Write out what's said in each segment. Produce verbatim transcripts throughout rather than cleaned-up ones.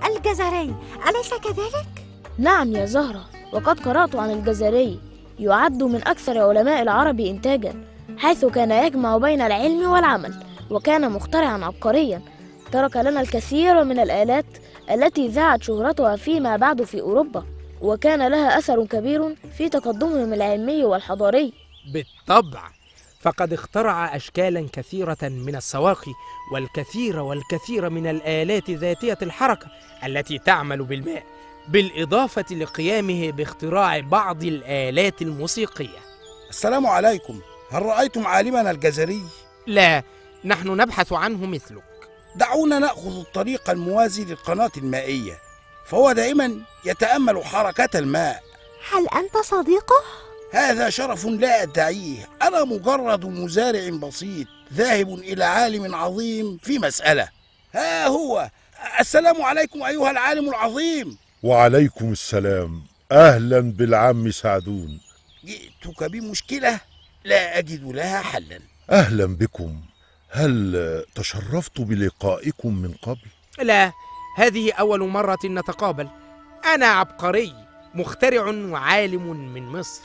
الجزري، أليس كذلك؟ نعم يا زهرة، وقد قرأت عن الجزري. يعد من أكثر علماء العرب إنتاجاً، حيث كان يجمع بين العلم والعمل، وكان مخترعاً عبقرياً. ترك لنا الكثير من الآلات التي ذاعت شهرتها فيما بعد في أوروبا، وكان لها أثر كبير في تقدمهم العلمي والحضاري. بالطبع، فقد اخترع أشكالاً كثيرة من السواقي، والكثير والكثير من الآلات ذاتية الحركة التي تعمل بالماء، بالإضافة لقيامه باختراع بعض الآلات الموسيقية. السلام عليكم، هل رأيتم عالمنا الجزري؟ لا، نحن نبحث عنه مثلك. دعونا نأخذ الطريق الموازي للقناة المائية، فهو دائما يتأمل حركة الماء. هل أنت صديقه؟ هذا شرف لا أدعيه، أنا مجرد مزارع بسيط ذاهب إلى عالم عظيم في مسألة. ها هو. السلام عليكم أيها العالم العظيم. وعليكم السلام، أهلا بالعم سعدون. جئتك بمشكلة لا أجد لها حلا. أهلا بكم. هل تشرفت بلقائكم من قبل؟ لا، هذه أول مرة نتقابل. أنا عبقري مخترع وعالم من مصر.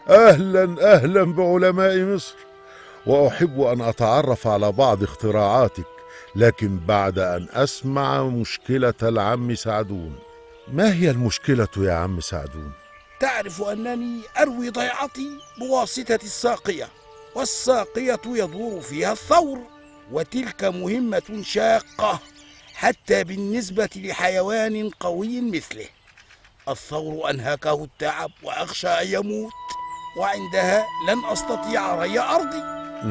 أهلا أهلا بعلماء مصر، وأحب أن أتعرف على بعض اختراعاتك، لكن بعد أن أسمع مشكلة العم سعدون. ما هي المشكلة يا عم سعدون؟ تعرف أنني أروي ضيعتي بواسطة الساقية، والساقية يدور فيها الثور، وتلك مهمة شاقة حتى بالنسبة لحيوان قوي مثله. الثور أنهكه التعب وأخشى أن يموت، وعندها لن أستطيع ري أرضي.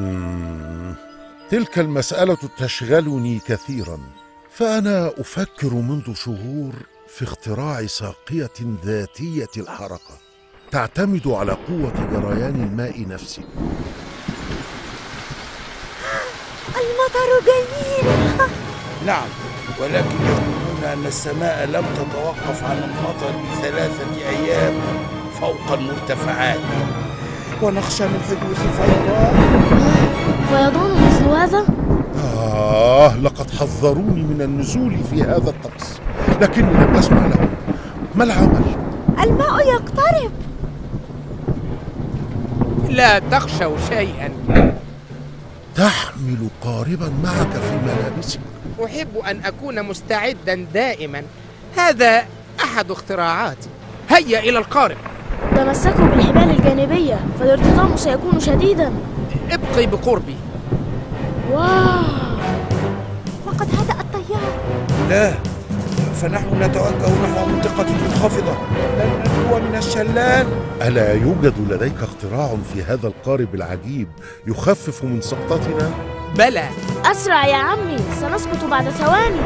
مم. تلك المسألة تشغلني كثيرا، فأنا أفكر منذ شهور في اختراع ساقية ذاتية الحركة تعتمد على قوة جريان الماء نفسه. المطر جميل. نعم، ولكن يقولون أن السماء لم تتوقف عن المطر ثلاثة أيام فوق المرتفعات، ونخشى من حدوث فيضان. فيضان مثل هذا؟ آه، لقد حذروني من النزول في هذا الطقس، لكني لم أسمع له. ما العمل؟ الماء يقترب. لا تخشوا شيئا. تحمل قاربا معك في ملابسك. أحب أن أكون مستعدا دائما، هذا أحد اختراعاتي. هيا إلى القارب. تمسكوا بالحبال الجانبية، فالارتطام سيكون شديدا. ابقي بقربي. واو، لقد هدأ التيار. لا، فنحن نتوجه نحو منطقة منخفضة، لن ننجو من الشلال. ألا يوجد لديك اختراع في هذا القارب العجيب يخفف من سقطتنا؟ بلى. أسرع يا عمي، سنسقط بعد ثواني.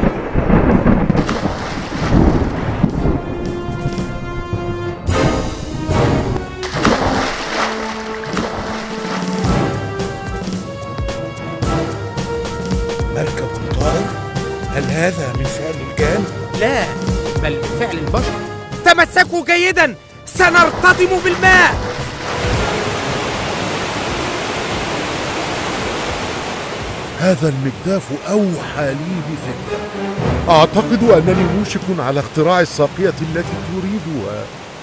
مركب طائر؟ هل هذا من فعل الجان؟ لا، بل من فعل البشر. تمسكوا جيدا، سنرتطم بالماء. هذا المجداف أوحى لي بفكرة. أعتقد أنني موشك على اختراع الساقية التي تريدها.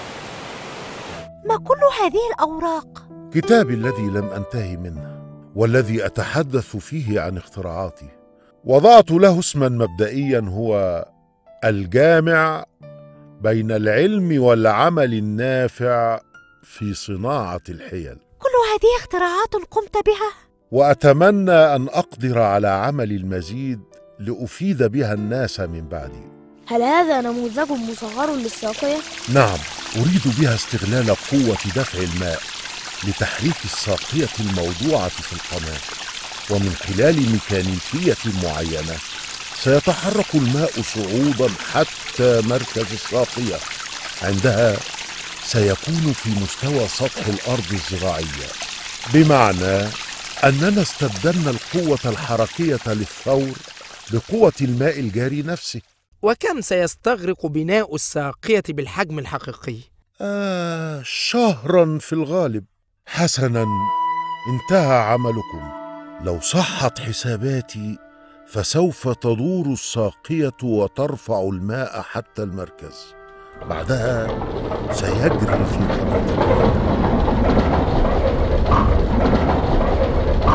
ما كل هذه الأوراق؟ كتابي الذي لم أنتهي منه، والذي أتحدث فيه عن اختراعاتي. وضعت له اسما مبدئيا هو الجامع بين العلم والعمل النافع في صناعة الحيل. كل هذه اختراعات قمت بها؟ وأتمنى أن أقدر على عمل المزيد لأفيد بها الناس من بعدي. هل هذا نموذج مصغر للساقية؟ نعم، أريد بها استغلال قوة دفع الماء لتحريك الساقية الموضوعة في القناة، ومن خلال ميكانيكية معينة سيتحرك الماء صعودا حتى مركز الساقية. عندها سيكون في مستوى سطح الأرض الزراعية، بمعنى أننا استبدلنا القوة الحركية للثور بقوة الماء الجاري نفسه. وكم سيستغرق بناء الساقية بالحجم الحقيقي؟ آه، شهرا في الغالب. حسنا، انتهى عملكم. لو صحت حساباتي فسوف تدور الساقية وترفع الماء حتى المركز. بعدها سيجري في قناة الماء.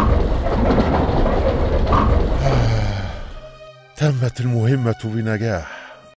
تمت المهمة بنجاح.